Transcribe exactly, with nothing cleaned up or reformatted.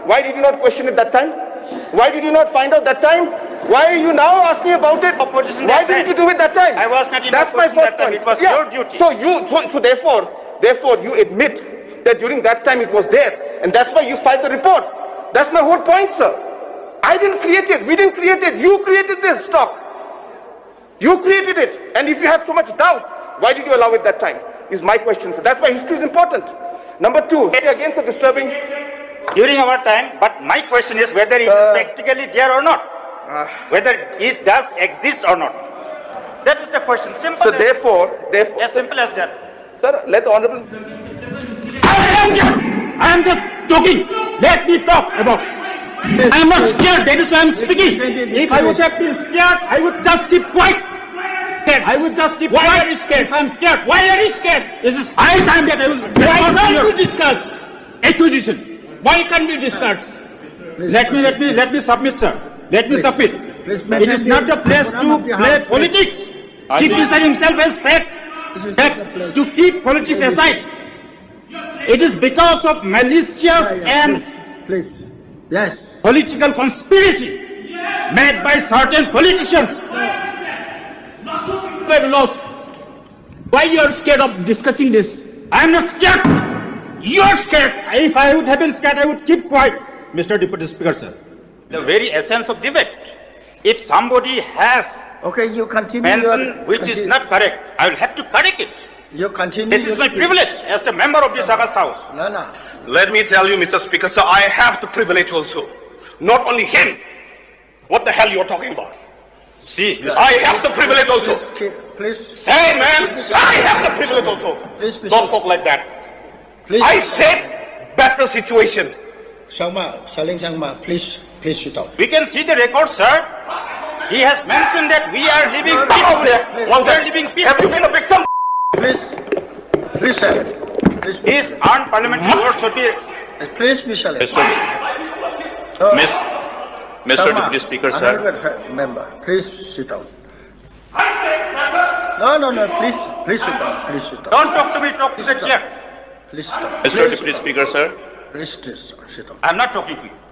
Why did you not question it that time? Why did you not find out that time? Why are you now asking about it? Opposition Why that didn't time. you do it that time? I was not in That's my opposition first that time. point. It was Yeah. your duty. So you, so, so therefore, therefore you admit that during that time it was there, and that's why you filed the report. That's my whole point, sir. I didn't create it. We didn't create it. You created this stock. You created it. And if you had so much doubt, why did you allow it that time? Is my question, sir. That's why history is important. Number two, against a disturbing. During our time, but my question is whether it is Uh, practically there or not. Uh, whether it does exist or not. That is the question. Simple. So as, therefore, therefore, as simple as that. sir, let the honorable. I am just, I am just talking. Let me talk about. I am not scared. That is why I am speaking. If I was have been scared, I would just keep quiet. Scared. I would just keep Why quiet. are you scared? If I am scared. Why are you scared? This is high time that I will. Why can't we discuss? Acquisition. Why can't we discuss? Let me, let me, let me submit, sir. Let me Please. submit. Please, It is not the place to play politics. Chief Minister himself has said that to keep politics aside. It is because of malicious and Please. Yes. political conspiracy made by certain politicians. We are lost. Why you are scared of discussing this? I am not scared. You are scared. If I would have been scared, I would keep quiet. Mister Deputy Speaker, sir. The very essence of debate. If somebody has Okay, you continue. mentioned your- which is continue- not correct, I will have to correct it. You continue. This is your my speech. privilege as the member of this August House. No, no. Let me tell you, Mister Speaker, sir, I have the privilege also. Not only him. What the hell you're talking about? See, Mister I have the privilege also. Please, keep- please. Hey, man, I have the privilege also. Please, Mister Don't talk like that. Please. I said better situation. Sangma, Saling Sangma, please, please sit down. we can see the record, sir. He has mentioned that we are living Come out peacefully. there. One We are second. living Have you peacefully. been a victim? Please, please, sir. Please, His unparliamentary words should be. please, Mister Mister Uh, Miss, Mister Sangma, Deputy Speaker, sir. honorable member, please sit down. No, no, no, please, please sit down, please sit down, Don't talk to me, talk to the chair. please sit down. Mister Deputy Speaker, sir. Please, please sit down. I am not talking to you.